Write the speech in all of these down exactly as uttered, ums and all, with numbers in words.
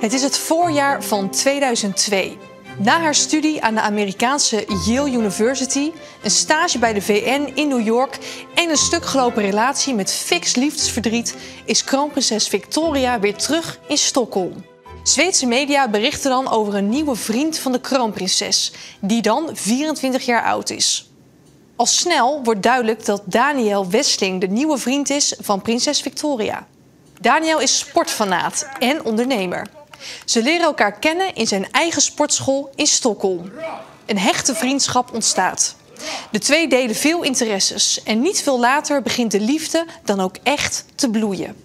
Het is het voorjaar van tweeduizend twee. Na haar studie aan de Amerikaanse Yale University, een stage bij de V N in New York en een stuk gelopen relatie met fix liefdesverdriet is kroonprinses Victoria weer terug in Stockholm. Zweedse media berichten dan over een nieuwe vriend van de kroonprinses, die dan vierentwintig jaar oud is. Al snel wordt duidelijk dat Daniel Westling de nieuwe vriend is van prinses Victoria. Daniel is sportfanaat en ondernemer. Ze leren elkaar kennen in zijn eigen sportschool in Stockholm. Een hechte vriendschap ontstaat. De twee delen veel interesses en niet veel later begint de liefde dan ook echt te bloeien.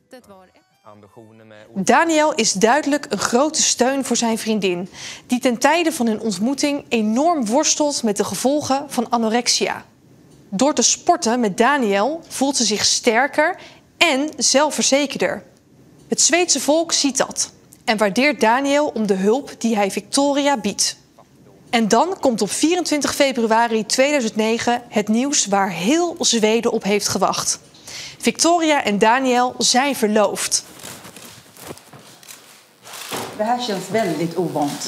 Daniel is duidelijk een grote steun voor zijn vriendin, die ten tijde van hun ontmoeting enorm worstelt met de gevolgen van anorexia. Door te sporten met Daniel voelt ze zich sterker en zelfverzekerder. Het Zweedse volk ziet dat en waardeert Daniel om de hulp die hij Victoria biedt. En dan komt op vierentwintig februari tweeduizend negen het nieuws waar heel Zweden op heeft gewacht. Victoria en Daniel zijn verloofd. Det här känns väldigt ovant.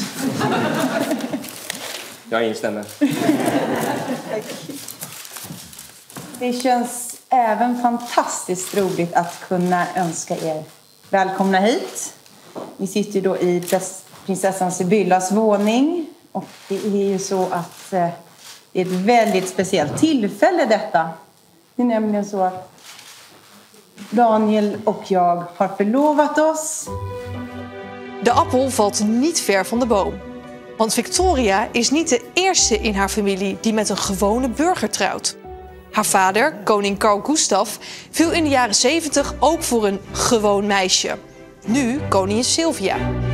Jag instämmer. Det känns även fantastiskt roligt att kunna önska er välkomna hit. Vi sitter då i prinsessan Sibyllas våning och det är ju så att det är ett väldigt speciellt tillfälle detta. Det är nämligen så att Daniel och jag har förlovat oss. De appel valt niet ver van de boom. Want Victoria is niet de eerste in haar familie die met een gewone burger trouwt. Haar vader, koning Carl Gustaf, viel in de jaren zeventig ook voor een gewoon meisje. Nu koningin Silvia.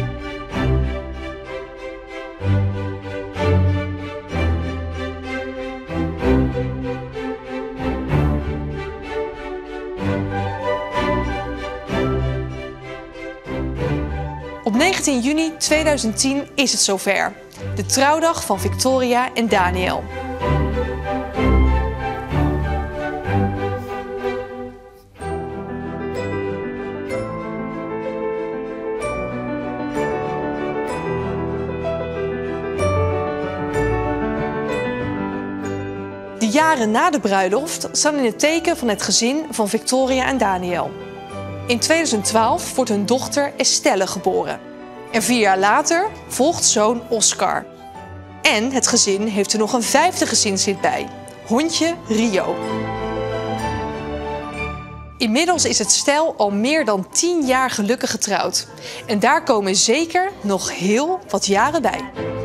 Op negentien juni tweeduizend tien is het zover. De trouwdag van Victoria en Daniel. De jaren na de bruiloft staan in het teken van het gezin van Victoria en Daniel. In tweeduizend twaalf wordt hun dochter Estelle geboren. En vier jaar later volgt zoon Oscar. En het gezin heeft er nog een vijfde gezinslid bij, hondje Rio. Inmiddels is het stel al meer dan tien jaar gelukkig getrouwd. En daar komen zeker nog heel wat jaren bij.